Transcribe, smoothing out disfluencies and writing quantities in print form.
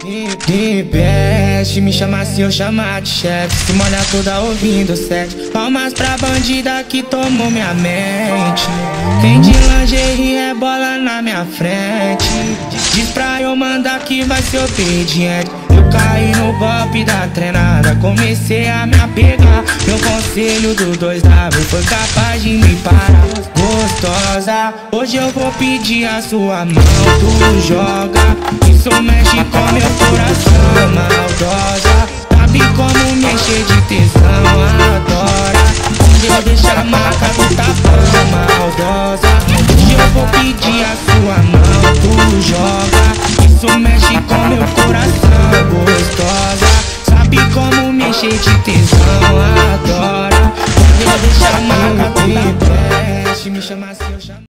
De best, me chama se eu chamar de chefe. Se molha toda ouvindo sete. Palmas pra bandida que tomou minha mente. Vem de lingerie, rebola na minha frente. Diz pra eu mandar que vai ser obediente. Eu caí no golpe da treinada, comecei a me apegar. Meu conselho do 2W foi capaz de me parar. Gostosa, hoje eu vou pedir a sua mão. Tu joga, isso mexe com meu coração. Maldosa, sabe como me encher de tesão. Adora, quando eu deixo a marca do tapão. Maldosa, hoje eu vou pedir a sua mão. Tu joga, isso mexe com meu coração. Gostosa, sabe como me encher de tesão. Adora, quando eu deixo a marca do tapão. Me chama se eu chamo.